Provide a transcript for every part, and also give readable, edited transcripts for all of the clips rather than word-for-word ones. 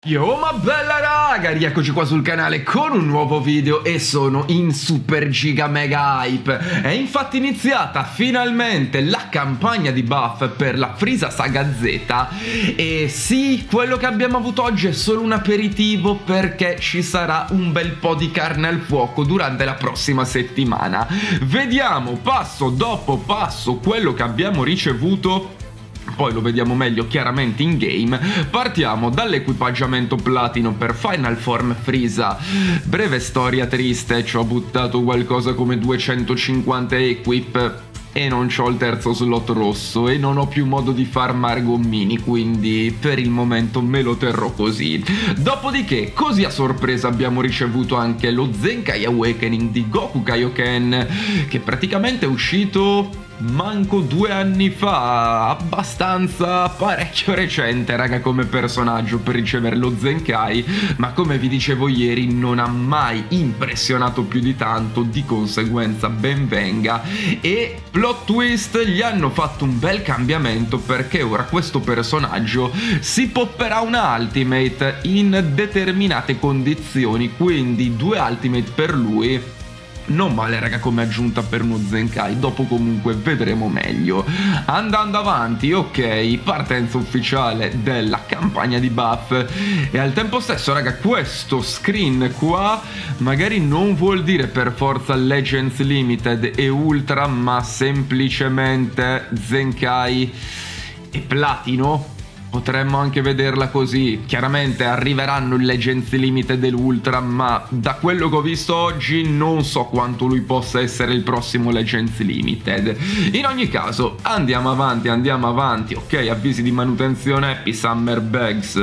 Yo, ma bella raga, rieccoci qua sul canale con un nuovo video e sono in super giga mega hype. È infatti iniziata finalmente la campagna di buff per la Frieza Saga Z. E sì, quello che abbiamo avuto oggi è solo un aperitivo, perché ci sarà un bel po' di carne al fuoco durante la prossima settimana. Vediamo passo dopo passo quello che abbiamo ricevuto. Poi lo vediamo meglio chiaramente in game. Partiamo dall'equipaggiamento platino per Final Form Frieza. Breve storia triste, ci ho buttato qualcosa come 250 equip e non c'ho il terzo slot rosso e non ho più modo di farmare gommini, quindi per il momento me lo terrò così. Dopodiché, così a sorpresa, abbiamo ricevuto anche lo Zenkai Awakening di Goku Kaioken, che praticamente è uscito manco 2 anni fa, abbastanza parecchio recente raga come personaggio per ricevere lo Zenkai, ma come vi dicevo ieri non ha mai impressionato più di tanto, di conseguenza ben venga. E plot twist, gli hanno fatto un bel cambiamento, perché ora questo personaggio si popperà una ultimate in determinate condizioni, quindi 2 ultimate per lui. Non male raga come aggiunta per uno Zenkai, dopo comunque vedremo meglio. Andando avanti, ok, partenza ufficiale della campagna di buff. E al tempo stesso raga, questo screen qua magari non vuol dire per forza Legends Limited e Ultra, ma semplicemente Zenkai e Platino. Potremmo anche vederla così. Chiaramente arriveranno il Legends Limited e l'Ultra, ma da quello che ho visto oggi non so quanto lui possa essere il prossimo Legends Limited. In ogni caso, andiamo avanti. Ok, avvisi di manutenzione, Happy Summer Bags.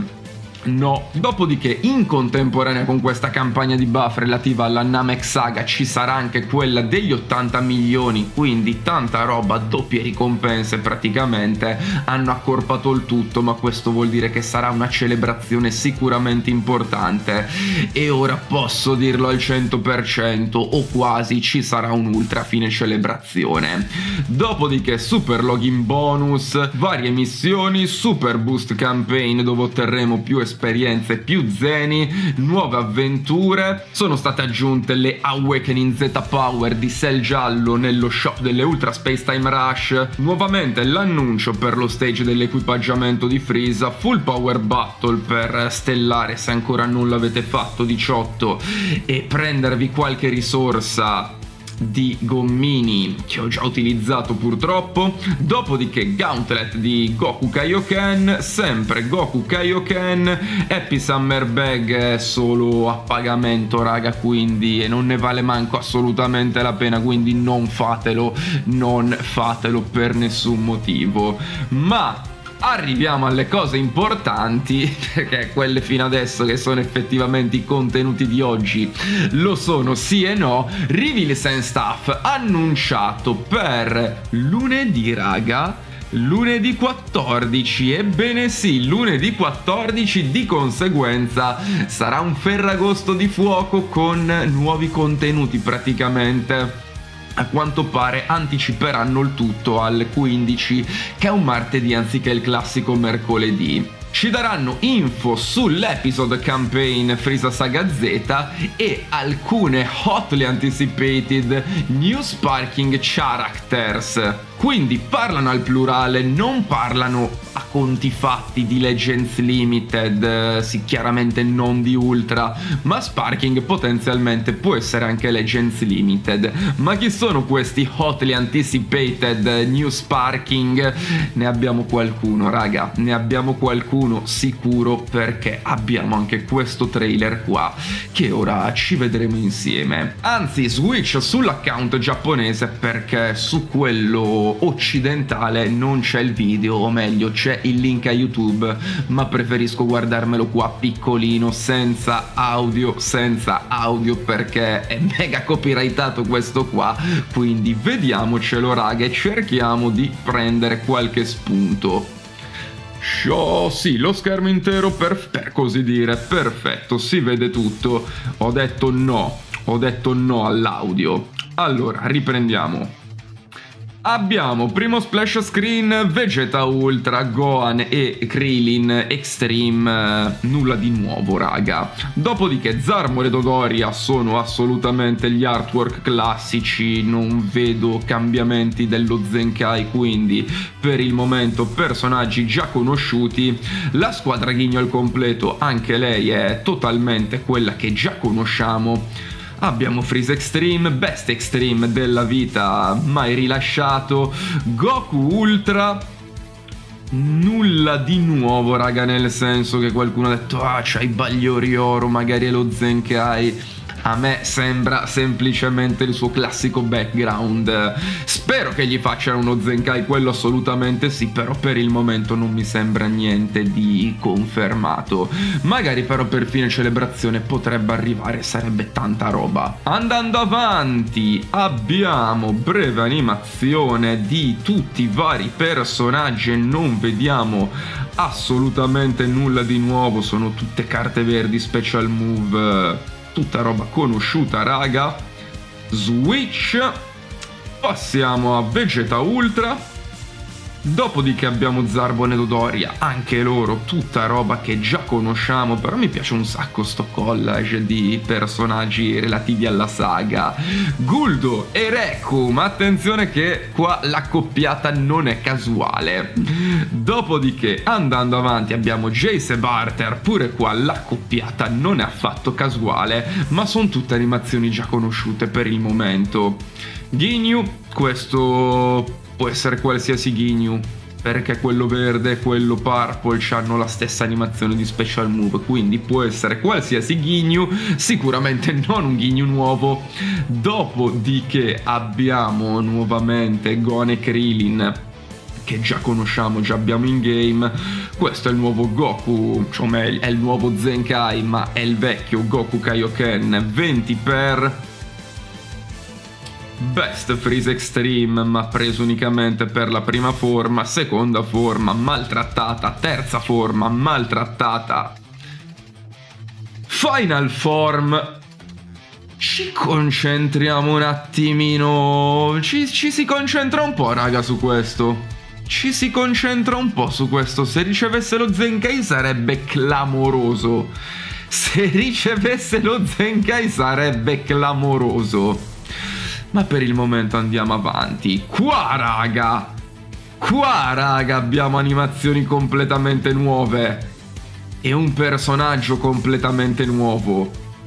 No. Dopodiché, in contemporanea con questa campagna di buff relativa alla Namek Saga, ci sarà anche quella degli 80 milioni, quindi tanta roba, doppie ricompense praticamente. Hanno accorpato il tutto, ma questo vuol dire che sarà una celebrazione sicuramente importante. E ora posso dirlo al 100% o quasi, ci sarà un ultra a fine celebrazione. Dopodiché super login bonus, varie missioni, super boost campaign dove otterremo più esperienze, più zeni, nuove avventure. Sono state aggiunte le Awakening Z Power di Cell Giallo nello shop delle Ultra Space Time Rush, nuovamente l'annuncio per lo stage dell'equipaggiamento di Frieza, full power battle per stellare se ancora non l'avete fatto 18, e prendervi qualche risorsa di gommini che ho già utilizzato purtroppo. Dopodiché Gauntlet di Goku Kaioken, sempre Goku Kaioken. Happy Summer Bag è solo a pagamento raga, quindi non ne vale manco assolutamente la pena, quindi non fatelo per nessun motivo. Ma arriviamo alle cose importanti, perché quelle fino adesso che sono effettivamente i contenuti di oggi lo sono sì e no. Reveal Sense Stuff annunciato per lunedì raga, lunedì 14, ebbene sì, lunedì 14, di conseguenza sarà un ferragosto di fuoco con nuovi contenuti praticamente. A quanto pare anticiperanno il tutto al 15, che è un martedì anziché il classico mercoledì. Ci daranno info sull'episode campaign Frieza Saga Z e alcune hotly anticipated new sparking characters. Quindi parlano al plurale, non parlano a conti fatti di Legends Limited, sì, chiaramente non di Ultra, ma Sparking potenzialmente può essere anche Legends Limited. Ma chi sono questi hotly anticipated new Sparking? Ne abbiamo qualcuno raga, ne abbiamo qualcuno sicuro, perché abbiamo anche questo trailer qua che ora ci vedremo insieme. Anzi, switch sull'account giapponese, perché su quello occidentale non c'è il video, o meglio c'è il link a YouTube, ma preferisco guardarmelo qua piccolino senza audio, perché è mega copyrightato questo qua, quindi vediamocelo raga e cerchiamo di prendere qualche spunto. Sì, lo schermo intero per così dire, perfetto, si vede tutto. Ho detto no all'audio. Allora, riprendiamo. Abbiamo primo splash screen, Vegeta Ultra, Gohan e Krillin Extreme, nulla di nuovo raga. Dopodiché Zarmor e Dodoria sono assolutamente gli artwork classici, non vedo cambiamenti dello Zenkai, quindi per il momento personaggi già conosciuti. La squadra Ginyu al completo, anche lei è totalmente quella che già conosciamo. Abbiamo Freeze Extreme, Best Extreme della vita mai rilasciato, Goku Ultra, nulla di nuovo raga, nel senso che qualcuno ha detto ah c'hai Bagliori Oro, magari è lo Zenkai. A me sembra semplicemente il suo classico background. Spero che gli facciano uno Zenkai, quello assolutamente sì, però per il momento non mi sembra niente di confermato. Magari però per fine celebrazione potrebbe arrivare, sarebbe tanta roba. Andando avanti abbiamo breve animazione di tutti i vari personaggi e non vediamo assolutamente nulla di nuovo, sono tutte carte verdi, special move, tutta roba conosciuta raga. Switch. Passiamo a Vegeta Ultra. Dopodiché abbiamo Zarbon e Dodoria, anche loro tutta roba che già conosciamo, però mi piace un sacco sto collage di personaggi relativi alla saga. Guldo e Rekum, attenzione che qua l'accoppiata non è casuale. Dopodiché andando avanti abbiamo Jace e Barter, pure qua l'accoppiata non è affatto casuale, ma sono tutte animazioni già conosciute per il momento. Ginyu, questo può essere qualsiasi Ginyu, perché quello verde e quello purple hanno la stessa animazione di special move, quindi può essere qualsiasi Ginyu, sicuramente non un Ginyu nuovo. Dopodiché abbiamo nuovamente Gohan e Krillin, che già conosciamo, già abbiamo in game. Questo è il nuovo Goku, cioè è il nuovo Zenkai, ma è il vecchio Goku Kaioken 20 per Best Freeze Extreme, ma preso unicamente per la prima forma, seconda forma maltrattata, terza forma maltrattata, Final Form. Ci concentriamo un attimino, ci si concentra un po' raga su questo. Ci si concentra un po' su questo. Se ricevesse lo Zenkai sarebbe clamoroso. Se ricevesse lo Zenkai sarebbe clamoroso. Ma per il momento andiamo avanti. Qua raga abbiamo animazioni completamente nuove e un personaggio completamente nuovo.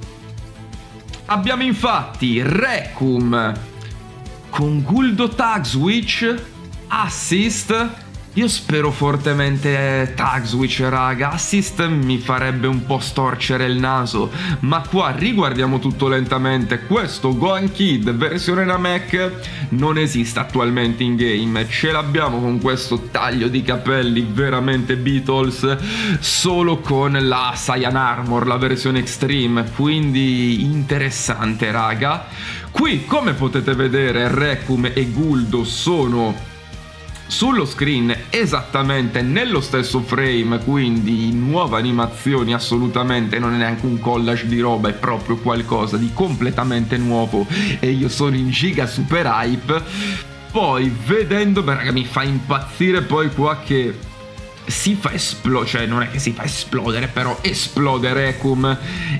Abbiamo infatti Rekum con Guldo Tag Switch Assist. Io spero fortemente Tag Switch raga, Assist mi farebbe un po' storcere il naso, ma qua riguardiamo tutto lentamente. Questo Gohan Kid versione Namek non esiste attualmente in game, ce l'abbiamo con questo taglio di capelli veramente Beatles, solo con la Saiyan Armor, la versione Extreme, quindi interessante raga. Qui come potete vedere Rekum e Guldo sono sullo screen esattamente nello stesso frame, quindi nuove animazioni assolutamente, non è neanche un collage di roba, è proprio qualcosa di completamente nuovo e io sono in giga super hype. Poi vedendo, beh raga, mi fa impazzire poi qua che si fa esplodere, cioè non è che si fa esplodere, però esplode Rekum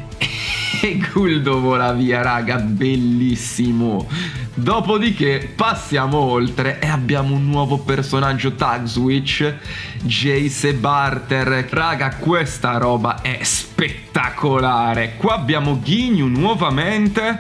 e Guldo vola via raga, bellissimo. Dopodiché passiamo oltre e abbiamo un nuovo personaggio Tag Switch, Jace e Barter. Raga, questa roba è spettacolare. Qua abbiamo Ginyu nuovamente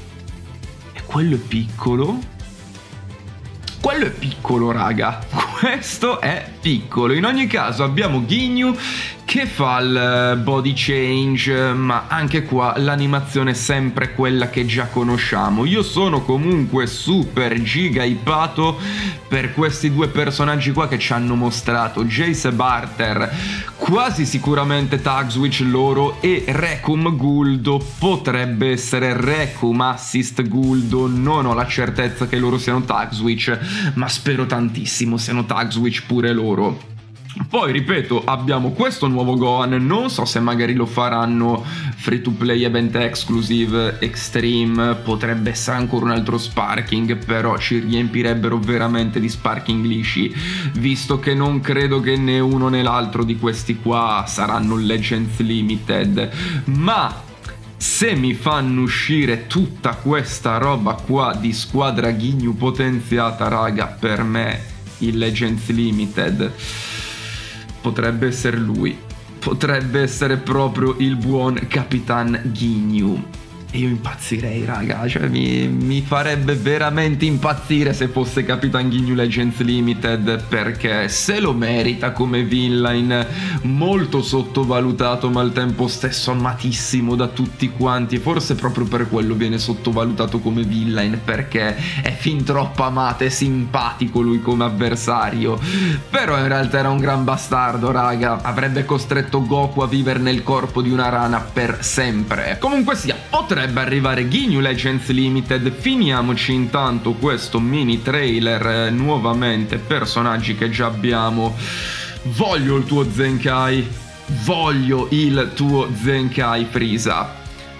e quello è piccolo. Quello è piccolo raga, questo è piccolo. In ogni caso abbiamo Ginyu che fa il body change, ma anche qua l'animazione è sempre quella che già conosciamo. Io sono comunque super giga hypato per questi due personaggi qua che ci hanno mostrato, Jace e Barter, quasi sicuramente Tag Switch loro, e Rekum Guldo potrebbe essere Rekum Assist Guldo, non ho la certezza che loro siano Tag Switch, ma spero tantissimo siano Tag Switch pure loro. Poi ripeto, abbiamo questo nuovo Gohan, non so se magari lo faranno free to play event exclusive extreme, potrebbe essere ancora un altro sparking, però ci riempirebbero veramente di sparking lisci, visto che non credo che né uno né l'altro di questi qua saranno Legends Limited. Ma se mi fanno uscire tutta questa roba qua di squadra Ginyu potenziata, raga, per me il Legends Limited potrebbe essere lui, potrebbe essere proprio il buon Capitan Ginyu. E io impazzirei, raga, cioè mi farebbe veramente impazzire se fosse Capitan Ginyu Legends Limited, perché se lo merita come villain, molto sottovalutato ma al tempo stesso amatissimo da tutti quanti, e forse proprio per quello viene sottovalutato come villain, perché è fin troppo amato e simpatico lui come avversario, però in realtà era un gran bastardo, raga, avrebbe costretto Goku a vivere nel corpo di una rana per sempre. Comunque sia, potrebbe arrivare Ginyu Legends Limited. Finiamoci intanto questo mini trailer, nuovamente personaggi che già abbiamo. Voglio il tuo Zenkai, voglio il tuo Zenkai Frieza.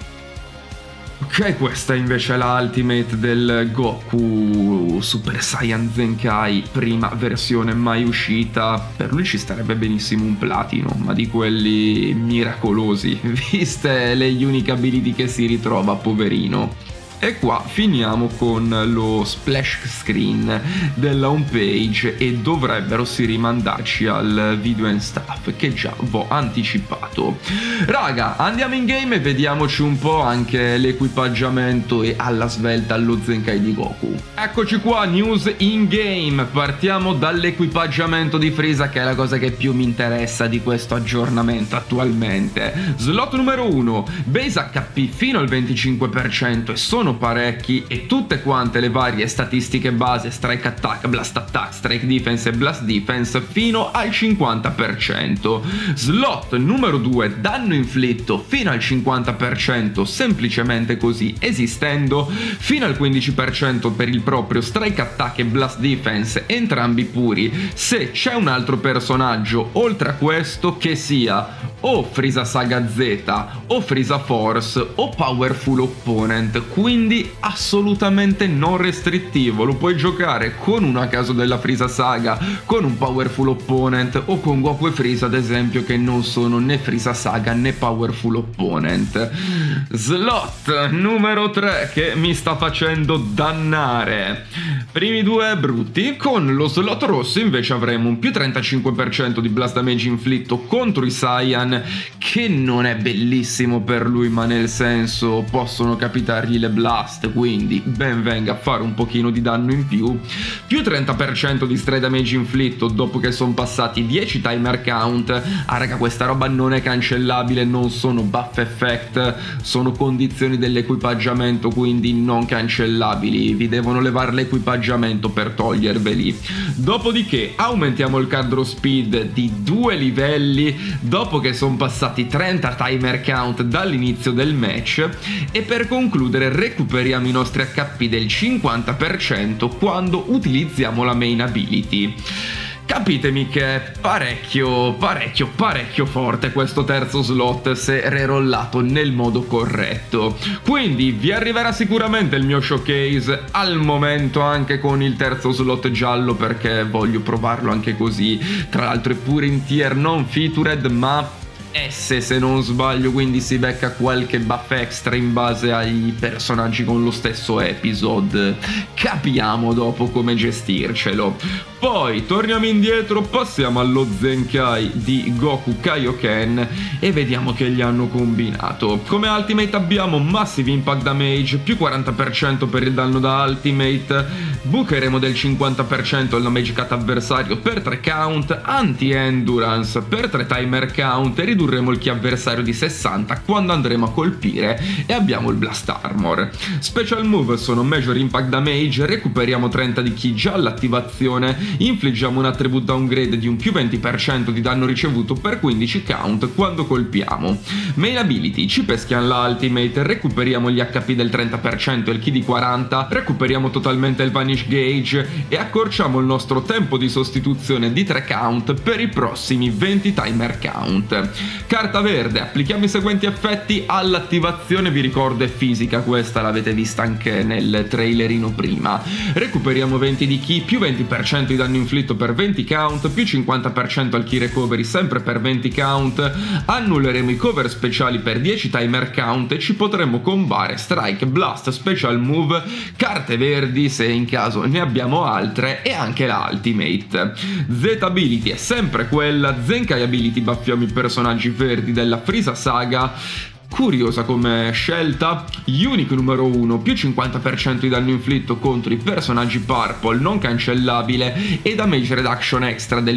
Ok, questa invece è la ultimate del Goku Super Saiyan Zenkai, prima versione mai uscita. Per lui ci starebbe benissimo un platino, ma di quelli miracolosi, viste le unique ability che si ritrova, poverino. E qua finiamo con lo splash screen della homepage e dovrebbero si rimandarci al video and stuff che già v'ho anticipato. Raga, andiamo in game e vediamoci un po' anche l'equipaggiamento e alla svelta allo Zenkai di Goku. Eccoci qua, news in game. Partiamo dall'equipaggiamento di Frieza, che è la cosa che più mi interessa di questo aggiornamento attualmente. Slot numero 1, base HP fino al 25% e sono parecchi, e tutte quante le varie statistiche base, strike attack, blast attack, strike defense e blast defense fino al 50%. Slot numero 2, danno inflitto fino al 50%, semplicemente così esistendo, fino al 15% per il proprio strike attack e blast defense, entrambi puri. Se c'è un altro personaggio oltre a questo, che sia o Frieza Saga Z o Frieza Force o Powerful Opponent, quindi assolutamente non restrittivo, lo puoi giocare con uno a caso della Frieza Saga, con un Powerful Opponent o con Goku e Frieza ad esempio, che non sono né Frieza Saga né Powerful Opponent. Slot numero 3 che mi sta facendo dannare. Primi due brutti. Con lo slot rosso invece avremo un più 35% di blast damage inflitto contro i Saiyan, che non è bellissimo per lui, ma nel senso possono capitargli le blast, quindi ben venga a fare un pochino di danno in più. Più 30% di stray damage inflitto dopo che sono passati 10 timer count. Ah raga, questa roba non è cancellabile, non sono buff effect, sono condizioni dell'equipaggiamento, quindi non cancellabili, vi devono levare l'equipaggiamento per toglierveli. Dopodiché aumentiamo il card draw speed di 2 livelli dopo che sono passati 30 timer count dall'inizio del match, e per concludere recuperiamo i nostri HP del 50% quando utilizziamo la main ability. Capitemi che è parecchio forte questo terzo slot se rerollato nel modo corretto. Quindi vi arriverà sicuramente il mio showcase al momento anche con il terzo slot giallo, perché voglio provarlo anche così. Tra l'altro è pure in tier non featured ma S se non sbaglio, quindi si becca qualche buff extra in base ai personaggi con lo stesso episode. Capiamo dopo come gestircelo. Poi torniamo indietro, passiamo allo Zenkai di Goku Kaioken e vediamo che gli hanno combinato. Come ultimate abbiamo Massive Impact Damage, più 40% per il danno da ultimate, bucheremo del 50% il damage cut avversario per 3 count, anti-endurance per 3 timer count e ridurremo il ki avversario di 60 quando andremo a colpire, e abbiamo il Blast Armor. Special move sono Major Impact Damage, recuperiamo 30 di ki già all'attivazione infliggiamo un attribute downgrade di un più 20% di danno ricevuto per 15 count quando colpiamo. Main ability, ci peschiamo l'ultimate, recuperiamo gli HP del 30% e il ki di 40, recuperiamo totalmente il vanish gauge e accorciamo il nostro tempo di sostituzione di 3 count per i prossimi 20 timer count. Carta verde, applichiamo i seguenti effetti all'attivazione, vi ricordo è fisica, questa l'avete vista anche nel trailerino prima. Recuperiamo 20 di ki, più 20% di danno inflitto per 20 count, più 50% al ki recovery sempre per 20 count, annulleremo i cover speciali per 10 timer count e ci potremo combare strike, blast, special move, carte verdi se in caso ne abbiamo altre e anche la ultimate. Z ability è sempre quella, Zenkai ability baffiamo i personaggi verdi della Frieza Saga. Curiosa come scelta. Unique numero 1, più 50% di danno inflitto contro i personaggi purple non cancellabile e damage reduction extra del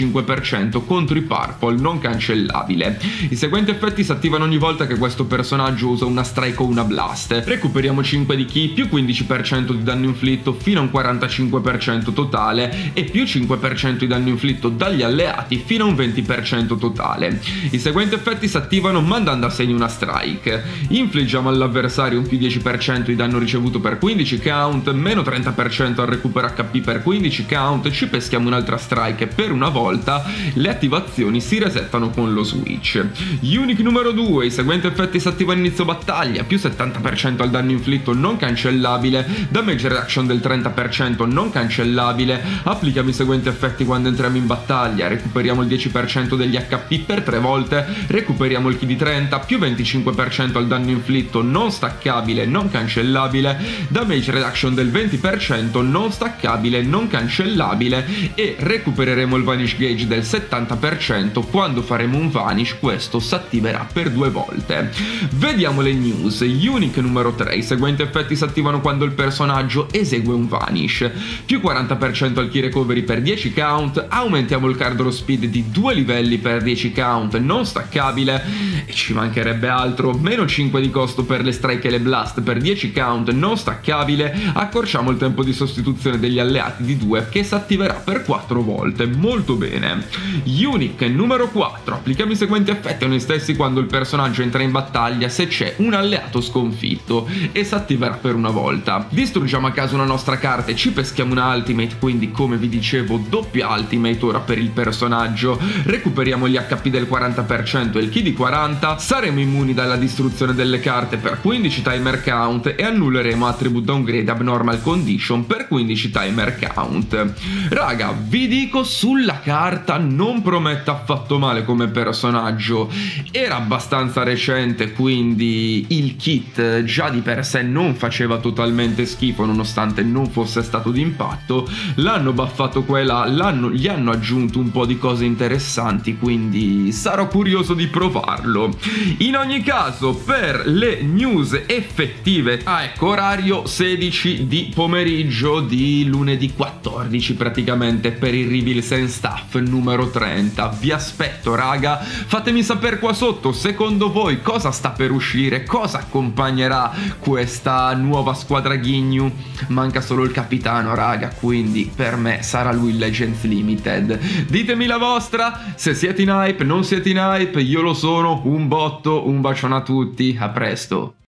25% contro i purple non cancellabile. I seguenti effetti si attivano ogni volta che questo personaggio usa una strike o una blast. Recuperiamo 5 di ki, più 15% di danno inflitto fino a un 45% totale e più 5% di danno inflitto dagli alleati fino a un 20% totale. I seguenti effetti si attivano mandando a segno una strike. Infliggiamo all'avversario un più 10% di danno ricevuto per 15 count, meno 30% al recupero HP per 15 count, ci peschiamo un'altra strike per una volta, le attivazioni si resettano con lo switch. Unique numero 2, i seguenti effetti si attivano inizio battaglia, più 70% al danno inflitto non cancellabile, damage reduction del 30% non cancellabile, applichiamo i seguenti effetti quando entriamo in battaglia, recuperiamo il 10% degli HP per 3 volte, recuperiamo il ki di 30, più 25% al danno inflitto non staccabile non cancellabile, damage reduction del 20% non staccabile non cancellabile e recupereremo il vanish gauge del 70% quando faremo un vanish, questo si attiverà per 2 volte. Vediamo le news. Unique numero 3, i seguenti effetti si attivano quando il personaggio esegue un vanish, più 40% al ki recovery per 10 count, aumentiamo il card draw speed di 2 livelli per 10 count non staccabile e ci mancherebbe altro, meno 5 di costo per le strike e le blast per 10 count non staccabile, accorciamo il tempo di sostituzione degli alleati di 2 che si attiverà per 4 volte, molto bene. Unique numero 4, applichiamo i seguenti effetti a noi stessi quando il personaggio entra in battaglia se c'è un alleato sconfitto e si attiverà per una volta. Distruggiamo a caso una nostra carta e ci peschiamo una ultimate, quindi come vi dicevo doppia ultimate ora per il personaggio, recuperiamo gli HP del 40% e il ki di 40, saremo immuni dalla distruzione delle carte per 15 timer count e annulleremo attribute downgrade abnormal condition per 15 timer count. Raga, vi dico, sulla carta non promette affatto male come personaggio, era abbastanza recente quindi il kit già di per sé non faceva totalmente schifo nonostante non fosse stato d'impatto, l'hanno buffato qua e là, gli hanno aggiunto un po' di cose interessanti, quindi sarò curioso di provarlo. In ogni caso, per le news effettive, ecco, orario 16 di pomeriggio di lunedì 14 praticamente per il reveal and stuff numero 30. Vi aspetto raga, fatemi sapere qua sotto secondo voi cosa sta per uscire, cosa accompagnerà questa nuova squadra Ginyu. Manca solo il capitano raga, quindi per me sarà lui il Legends Limited. Ditemi la vostra, se siete in hype, non siete in hype, io lo sono un botto, un bacione a tutti, a presto.